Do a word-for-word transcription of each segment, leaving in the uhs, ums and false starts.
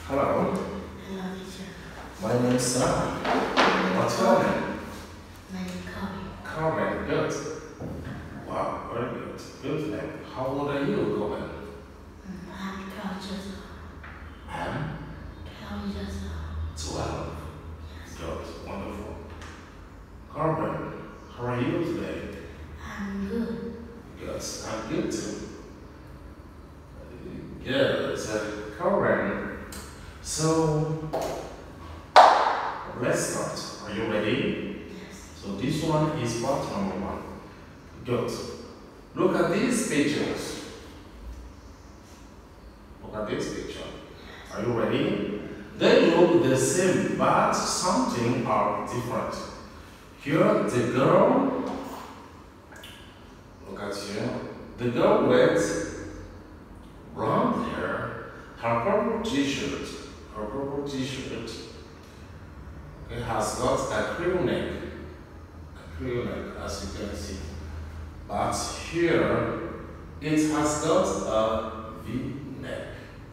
Hello, Hello, teacher. my name is Sam. My What's your name? name is Kobe. Carmen, good. Wow, very good. Good name. How old are you, Carmen? Mm, I'm twelve years old. I'm twelve years old. twelve. Yes. Good, wonderful. Carmen, how are you today? I'm good. Good, I'm good too. Good. Uh, Carmen, so let's start. Are you ready? Yes. So this one is part number one. Good. Look at these pictures. Look at this picture. Are you ready? They look the same, but something are different. Here, the girl, look at you. The girl with blonde hair, her purple t-shirt, her purple t-shirt, it has got a crew neck, a crew neck, as you can see. But here, it has got a V-neck.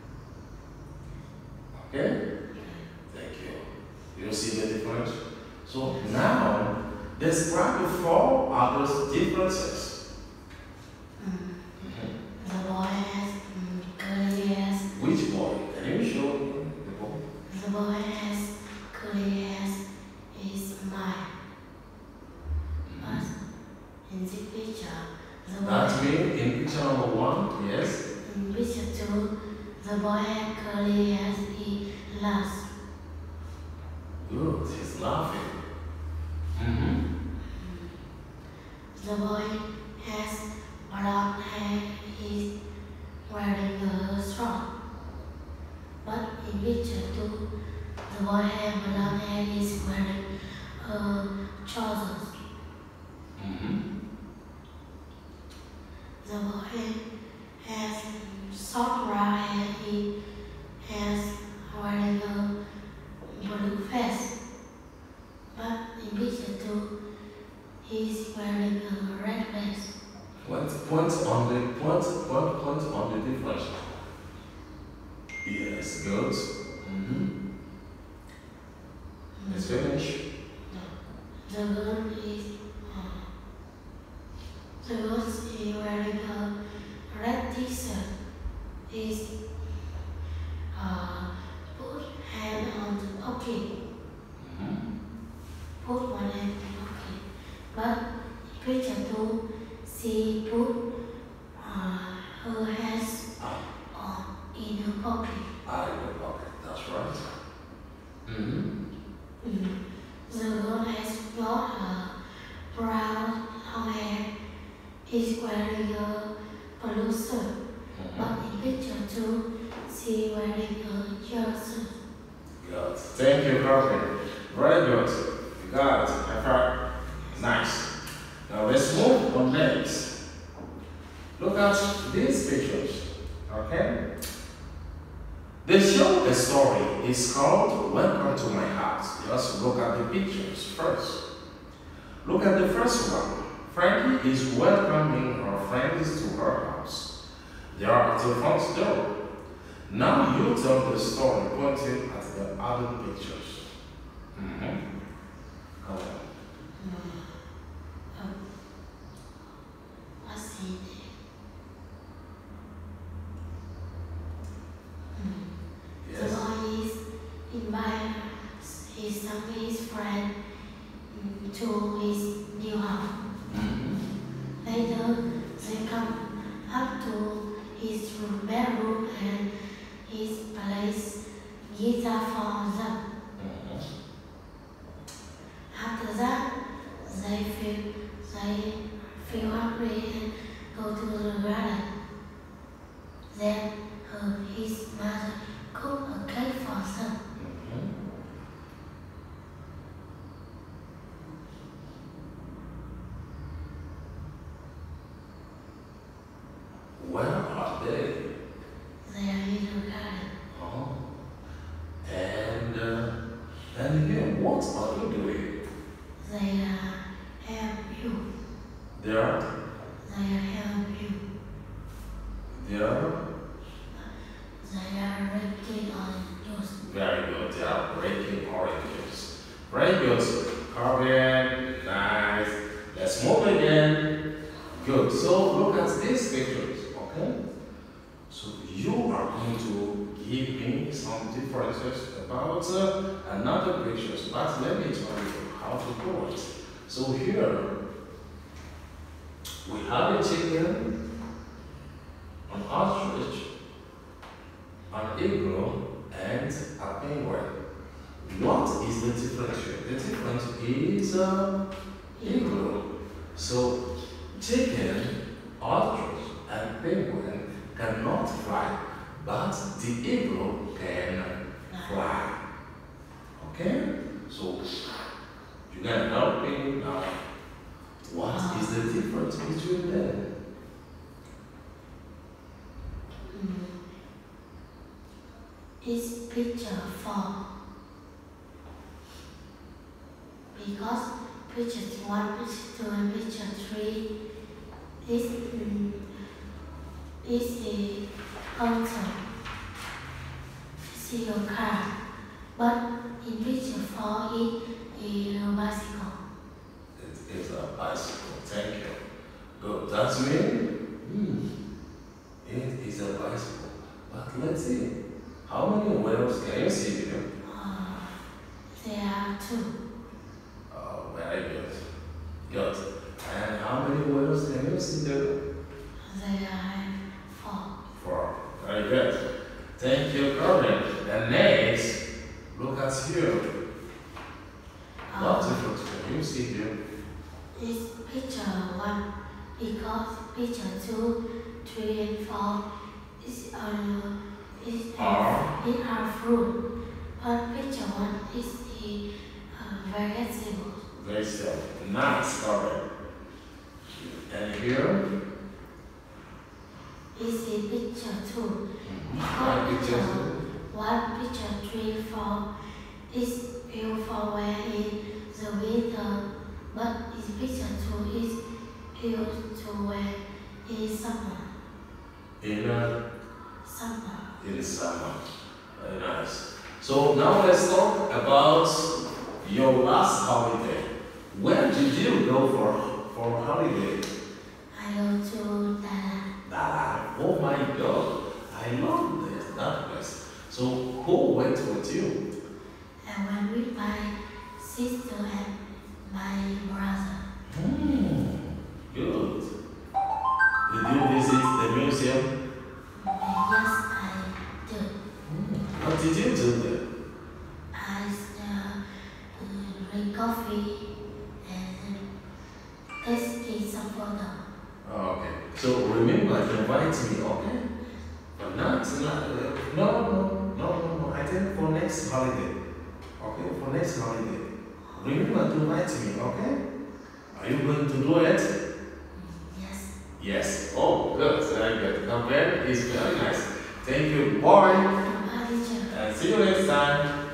Okay? Thank you. You see the difference? So now, describe the four other differences. Mm, Mhm. the boy has mm, curly hair. Which boy? Can you show me the boy? The boy has curly hair. Is mine. But in this picture, the boy That means in picture number one, yes. in picture two, the boy has curly hair. He laughs. Good, he's laughing. Mm-hmm. The boy has blonde hair. He's wearing a straw. But in picture two, the boy has blonde hair. He's wearing uh, trousers. Mm-hmm. The boy has short brown hair. He has wearing a blue vest. But in picture two, he's wearing a red vest. Point, point on the point, point, point on the difference. Yes, good. Mm-hmm. Let's finish. The girl is uh, the girl is wearing a red t-shirt. Is uh, put hand on the pocket. Mm-hmm. Put one hand in the pocket. But in picture two, she put uh, her hands on in her pocket. Ah, in the pocket, that's right. Mm-hmm. Mm. The girl has got a brown long hair. He's wearing a blue shirt. But in picture two, she wearing a yellow shirt. Good. Thank you, Carmen. Very good. You got it. High five. Nice. Now let's move on next. Look at these pictures. Okay? They show a story. It's called Welcome to My House. Just look at the pictures first. Look at the first one. Frankie is welcoming her friends to her house. They are at the front door. Now you tell the story pointing at the other pictures. Mm-hmm. Come on. Um, what's in it? Mm. The Yes. boy is inviting his some his friend mm, to his new house. Mm-hmm. Later, they come up to his bedroom and he plays guitar for them. Mm-hmm. After that, they feel they feel happy and go to the garden. Then uh, his mother cook a cake for them. Mm-hmm. Where are they? They are in the garden. Oh. And uh, and again, what are you doing? They are help you. They are They are help you. they are They are working on they are breaking oranges. Very good. Carving, nice. Let's move again. Good. So look at these pictures, okay? So you are going to give me some differences about uh, another pictures, but let me tell you how to do it. So here we have a chicken, an ostrich, an eagle, and a penguin. What is the difference here? The difference is uh, eagle. So chicken, ostrich, and penguin cannot fly, but the eagle can fly. Okay? So you can help me now. What is the difference between them? It's picture four. Because picture one, picture two, and picture three is mm, is a auto, is your car, but in picture four it is a bicycle. It is a bicycle. Thank you. Good. That's me. Hmm. It is a bicycle. But let's see. How many wheels can you see here? Uh, there are two. Oh, very good. Good. And how many wheels can you see there? There are four. Four. Very good. Thank you, Carmen. And next, look at here. What difference can you see here? It's picture one because picture two, three, and four is on is Are. it are fruit, but picture one is the uh, vegetable. Very still. Nice, Carmen. And here? Is the picture two. Right, Because picture picture two. one, picture three, four is built for wear in the winter, but is picture two is built to wear in summer. In a Summer. in summer. Very nice. So now let's talk about your last holiday. Where did you go for for holiday? I go to Dada. Dada. Oh my God, I love this that place. So who went with you? I went with my sister and my brother. Hmm. Good. Did you visit the museum? Yes, I do. Hmm. What did you do there? I uh, uh, drink coffee and taking some photo. Oh, okay. So remember to invite me, okay? But not tonight. uh, No, no, no, no, no. I think for next holiday. Okay, for next holiday. Remember to invite me, okay? Are you going to do it? Yes. Yes. Oh, good. Very good. Compare is very nice. Thank you. Bye. Bye, teacher. And see you next time.